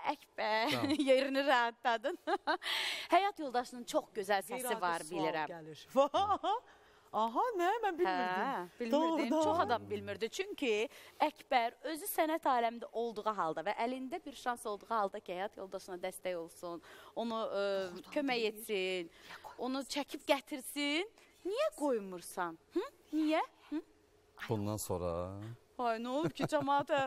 Əkbər, yerini rahatladın. Həyat yoldaşının çox gözəl səsi var, bilirəm. Aha, nə? Mən bilmirdim. Bilmirdim, çox adam bilmirdi. Çünki Əkbər özü sənət aləmində olduğu halda və əlində bir şans olduğu halda ki, həyat yoldaşına dəstək olsun, onu kömək etsin, onu çəkib gətirsin. Niyə qoymursan? Niyə? Bundan sonra... Ay, nə olub ki, cəmaata?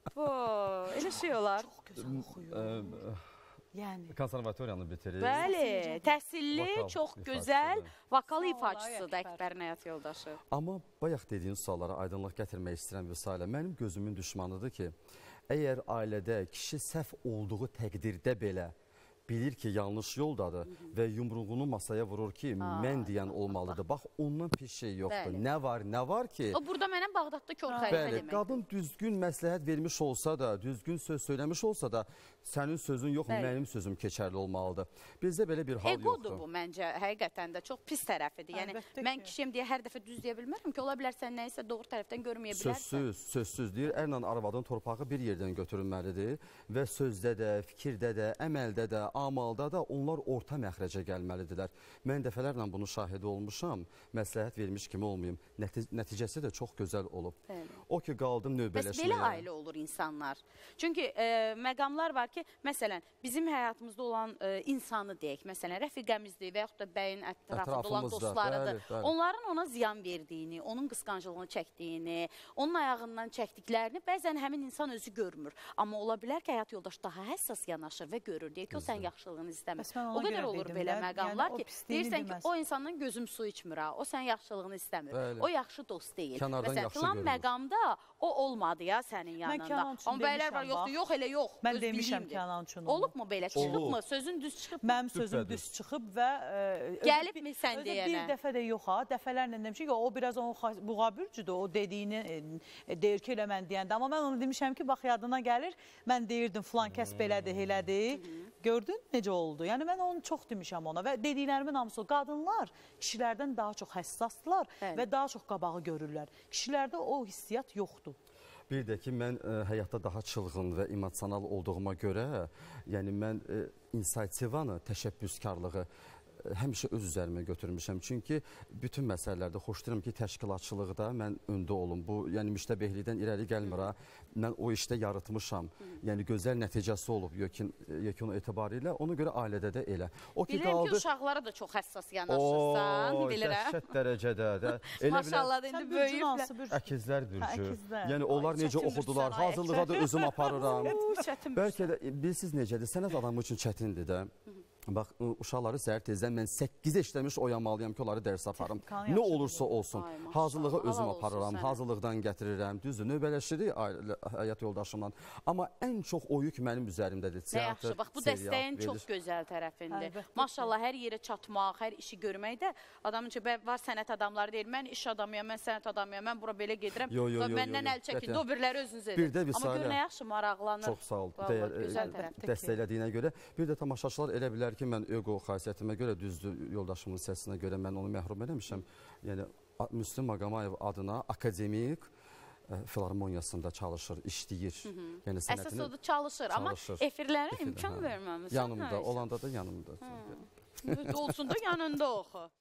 Elə şey olar. Çox gözəl oxuyur. Konservatoriyanı bitirir. Bəli, təhsilli, çox gözəl vokal ifaçısıdır Əkbərin həyat yoldaşı. Amma bayaq dediyin suallara aydınlıq gətirmək istəyirəm Vüsalə. Mənim gözümün düşmanıdır ki, əgər ailədə kişi səhv olduğu təqdirdə belə bilir ki, yanlış yoldadır və yumruğunu masaya vurur ki, mən deyən olmalıdır. Bax, ondan pis şey yoxdur. Nə var ki... O, burada mənə Bağdadda kör xəlifə deməkdir. Qadın düzgün məsləhət vermiş olsa da, düzgün söz söyləmiş olsa da, sənin sözün yox, mənim sözüm keçərli olmalıdır. Bizdə belə bir hal yoxdur. Egodur bu, məncə, həqiqətən də çox pis tərəfidir. Yəni, mən kişiyəm deyə hər dəfə düz deyə bilmərəm ki, ola bilər sən nəyisə doğru tərəfdən görməyə bilərsən. Sözsüz deyir. Ərlə arvadın torpağı bir yerdən götürülməlidir və sözdə də, fikirdə də, əməldə də, amalda da onlar orta məxrəcə gəlməlidirlər. Mən dəfələrlə bunu şahidi olmuşam, məsləhət vermiş kimi olmayayım. Nəticəsi də çox gözəl olub. O ki, qaldım növbələşməyə. Bəs belə ailə olur insanlar. Çünki məqamlar var ki, məsələn, bizim həyatımızda olan insanı deyək, məsələn, rəfiqəmizdir və yaxud da bəyin ətrafında olan dostlarıdır. Onların ona ziyan verdiyini, onun qısqancılığını çəkdiyini, onun ayağından çəkdiklərini bəzən həmin insan özü görmür. Amma ola bilər ki, həyat yoldaşı daha həssas yanaşır və görür. Deyək ki, o sən yaxşılığını istəmir. O qədər olur belə məqamlar ki, deyirsən ki, o insandan gözüm su içmir, o sən yaxşılığını istəmir. O yaxşı dost deyil. Məsələn, filan məqamda o olmadı ya sənin yanında. Amma bəylər var, yox, elə yox. Mən demişəm Kənan üçün. Olubmu belə, çıxıbmı? Sözün düz çıxıb mı? Mənim sözüm düz çıxıb və... Gəlibmi sən deyənə? Bir dəfə də yox ha, dəfələrlə demişim ki, o biraz onun buğabürcüdür, o dediyini deyir ki, elə mən deyəndə. Amma mən onu demişəm ki, bax, yadına gəlir, mən deyirdim, filan kəs belədir, elədir. Gördün necə oldu? Yəni, mən onu çox demişəm ona və dediklərimin hamısı o. Qadınlar kişilərdən daha çox həssasdırlar və daha çox qabağı görürlər. Kişilərdə o hissiyyat yoxdur. Bir də ki, mən həyatda daha çılğın və emosional olduğuma görə, yəni mən inisiativanı, təşəbbüskarlığı həmişə öz üzərimə götürmüşəm. Çünki bütün məsələlərdə xoşlayıram ki, təşkilatçılıqda mən öndə olum. Bu, yəni müştəbehlikdən irəli gəlmir ha. Mən o işdə yaratmışam. Yəni gözəl nəticəsi olub yekun etibarilə. Ona görə ailədə də elə. Bilirəm ki, uşaqlara da çox həssas yanaşırsan, bilirəm. Dəhşət dərəcədə. Maşallah, indi böyüyüblər. Əkizlər bürcü. Yəni onlar necə oxudular, hazırlığa da özüm aparıram. Bəlkə də bilirsiniz necədir, sənət adamı üçün çətindir də. Bax, uşaqları səhər tezdən mən 8 işləmiş oyanmalıyam ki, onları dərs aparım. Nə olursa olsun, hazırlığa özüm aparıram, hazırlıqdan gətirirəm, düzdür, növbələşirik həyat yoldaşımla. Amma ən çox o yük mənim üzərimdədir. Nə yaxşı, bax, bu dəstəyin çox gözəl tərəfindir. Maşallah, hər yerə çatmaq, hər işi görmək də, adamın ki, var sənət adamları deyir, mən iş adamıyam, mən sənət adamıyam, mən bura belə gedirəm, məndən əl çəkin, o birləri özünüz edin. Amma gör nə yaxşı maraqlanır. Çox sağ ol, dəstəklədiyinə görə. Bir də tamaşaçılar elə bilər ki, mən ego xasiyyətimə görə, düzdür, yoldaşımın səsinə görə mən onu məhrum eləmişəm. Yəni, Müslüm Maqamayev adına akademik filarmoniyasında çalışır, işləyir. Əsas o da çalışır, amma efirlərə imkan verməmişsən. Yanımda, olanda da yanımda. Olsun da yanında oxu.